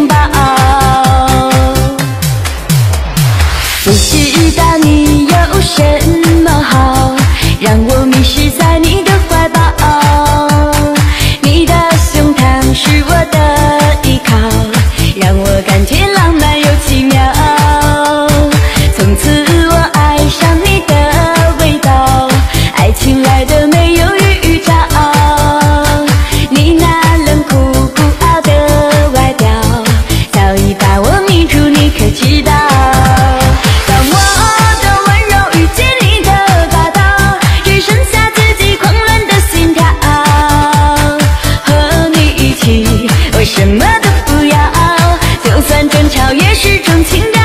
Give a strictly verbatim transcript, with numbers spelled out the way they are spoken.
拥抱。不知道你有什么好，让我迷失在你的怀抱。你的胸膛是我的依靠，让我感觉浪漫又奇妙。从此我爱上你的味道，爱情来的没有预兆。你那冷酷孤傲的外表，早已把我迷住，你可知道？当我的温柔遇见你的霸道，只剩下自己狂乱的心跳。和你一起，我什么都不要，就算争吵也是种情调。